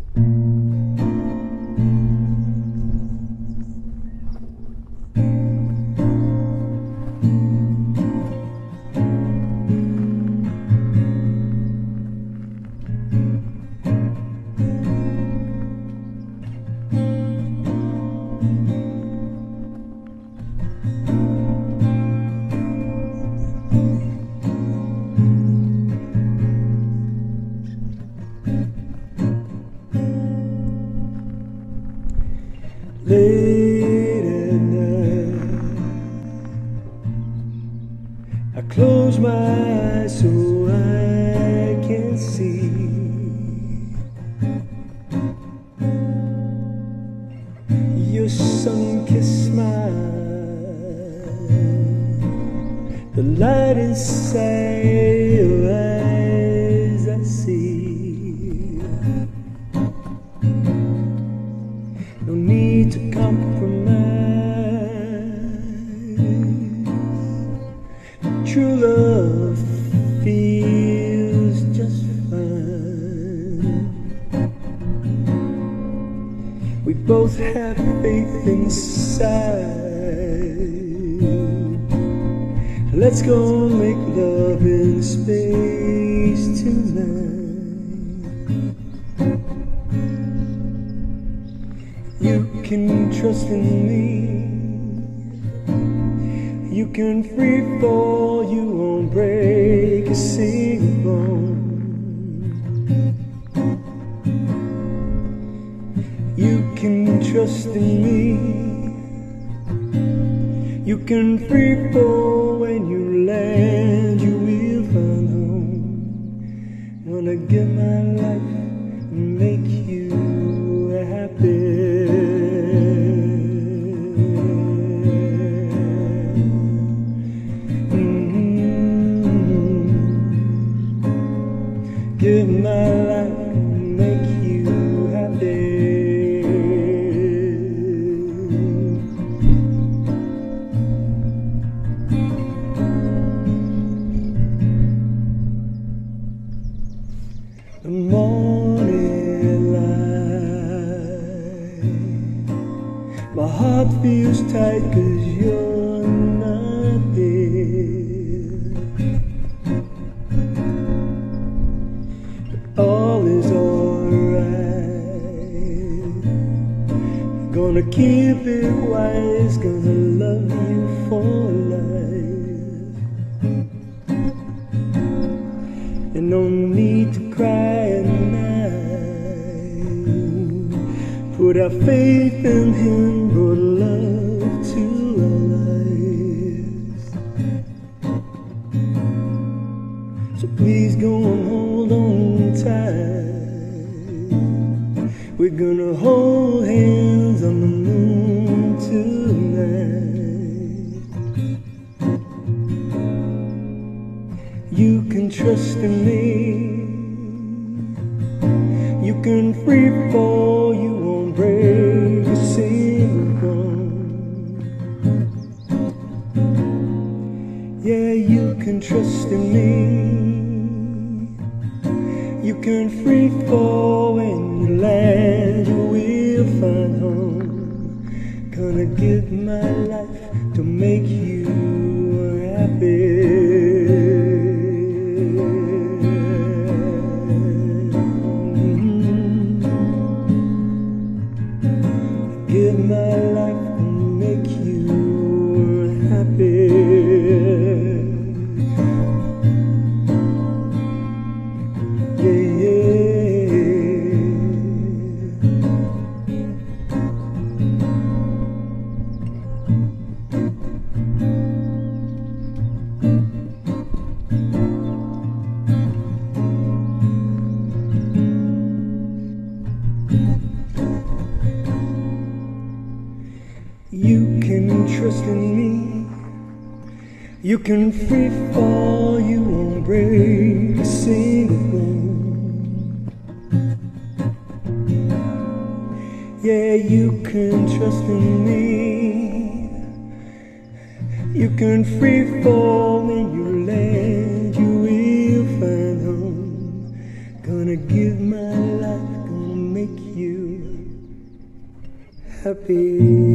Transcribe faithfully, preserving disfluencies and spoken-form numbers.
Late at night, I close my eyes so I can see your sun-kissed smile, the light inside your eyes I see. No need to compromise. True love feels just fine. We both have faith inside. Let's go make love in space tonight. You can trust in me. You can free fall. You won't break a single bone. You can trust in me. You can free fall. When you land, you will find home. Wanna give my life and make you happy. Give my life and make you happy. The morning light, my heart feels tight 'cause you're not there. All is alright. Gonna keep it wise, gonna love you for life. And no need to cry at night. Put our faith in Him, brought love to our lives. So please go and hold on tight. We're gonna hold hands on the moon tonight. You can trust in me. You can free fall. You won't break a single bone. Yeah, you can trust in me. You can free fall. When you land, you will find home. Gonna give my life to make you happy. Give my life and make you happy. Yeah, yeah. You can trust in me. You can free fall. You won't break a single bone. Yeah, you can trust in me. You can free fall. When you land, you will find home. Gonna give my life, gonna make you happy.